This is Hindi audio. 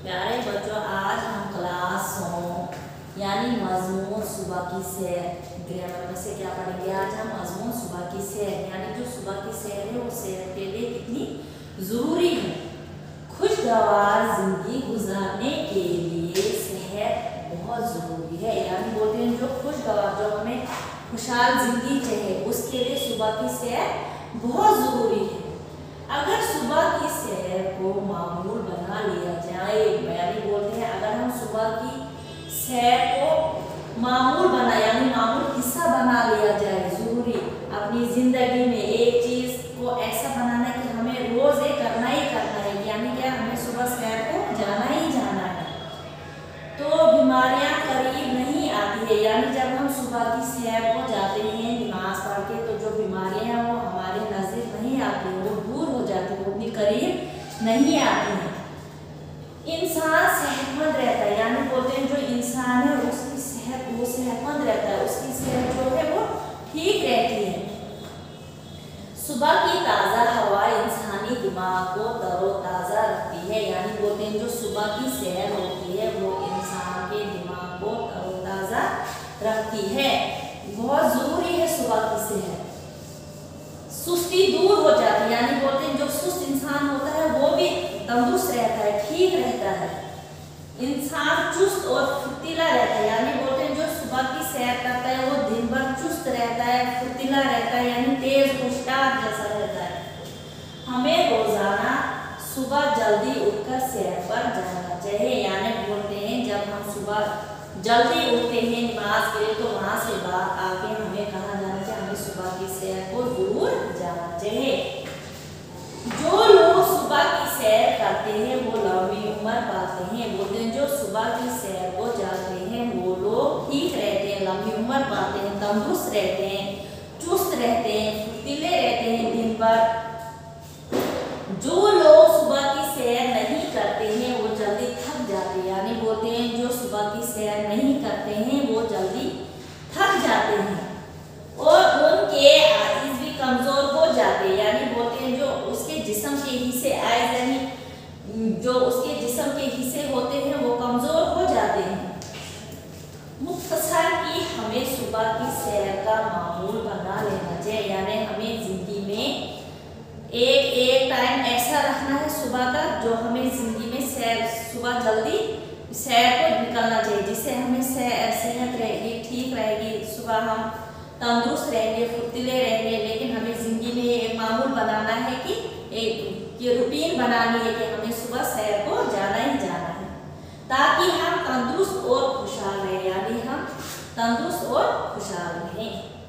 प्यारे बच्चों, आज हम क्लास 9 यानी मजमून सुबह की सैर ग्रामर में से क्या पढ़ेंगे। आज हम मजमून सुबह की सैर यानी जो सुबह की सैर है वो सैर के लिए कितनी ज़रूरी है। खुशगवार जिंदगी गुजारने के लिए सेहत बहुत ज़रूरी है। यानी बोलते हैं जो खुशगवार, जो हमें खुशहाल जिंदगी चाहिए उसके लिए सुबह की सैर बहुत ज़रूरी है। अगर सुबह की सैर को मामूल बना लिया जाए, यानी बोलते हैं अगर हम सुबह की सैर को मामूल बना यानी मामूल हिस्सा बना लिया जाए, जरूरी अपनी जिंदगी में एक चीज को ऐसा बनाना है कि हमें रोज ये करना ही करना है, यानी क्या हमें सुबह सैर को जाना ही जाना है, तो बीमारियां करीब नहीं आती है। यानी जब हम सुबह की सैर को जाते हैं नमाज पढ़ के, तो जो बीमारियां हैं वो हमारे नजदीक नहीं आती, वो दूर हो जाती है, वो अपनी करीब नहीं आती है। इंसान सेहतमंद रहता है, यानी बोलते हैं जो इंसान है उसकी सेहत, वो सेहतमंद रहता है, उसकी सेहत जो है वो ठीक रहती है। सुबह की ताज़ा हवा इंसानी दिमाग को तरोताज़ा रखती है, यानी बोलते हैं जो सुबह की सैर होती है वो इंसान के दिमाग को तरोताज़ा रखती है, बहुत ज़रूरी है सुबह की सैर। सुस्ती दूर हो जाती है, यानी बोलते हैं जो सुस्त इंसान होता है वो भी तंदुरुस्त रहता है, ठीक रहता है, इंसान चुस्त और फुर्तीला रहता है। यानी बोलते हैं जो सुबह की सैर करता है वो दिन भर चुस्त रहता है, फुर्तीला रहता है, यानी तेज होशियार जैसा रहता है। हमें रोजाना सुबह जल्दी उठकर सैर पर जाना चाहिए, यानी बोलते हैं जब हम सुबह जल्दी उठते हैं नमाज के लिए, तो वहाँ से बाहर आके हमें कहा जाना चाहिए, हमें सुबह की सैर को जरूर जाना चाहिए। जो लोग सुबह की सैर करते हैं वो लंबी उम्र पाते हैं। बोलते हैं जो सुबह की सैर को जाते हैं वो लोग ठीक रहते हैं, लंबी उम्र पाते हैं, तंदुरुस्त रहते हैं, चुस्त रहते हैं, फुर्तीले रहते हैं दिन भर। जो लोग सुबह की सैर नहीं करते हैं वो जल्दी थक जाते हैं, यानी बोलते हैं जो सुबह की सैर नहीं करते हैं वो जल्दी थक जाते हैं और उनके आइज भी कमजोर हो जाते हैं, यानी बोलते हैं जो उसके जिस्म के हिस्से यानी जो उसके जिस्म के हिस्से होते हैं वो कमजोर हो जाते हैं। मुख्तसर की हमें सुबह की सैर का मामूल बना लेना चाहिए, यानी हमें जिंदगी में एक टाइम ऐसा रखना है सुबह का जो हमें जिंदगी में सैर, सुबह जल्दी सैर को निकलना चाहिए, जिससे हमें सेहत रहेगी, ठीक रहेगी, सुबह हम तंदुरुस्त रहेंगे, फुर्तीले रहेंगे। लेकिन हमें जिंदगी में एक मामूल बनाना है कि एक रूटीन बनानी है कि हमें सुबह सैर को जाना ही जाना है, ताकि हम तंदुरुस्त और खुशहाल रहें, यानी हम तंदुरुस्त और खुशहाल रहें।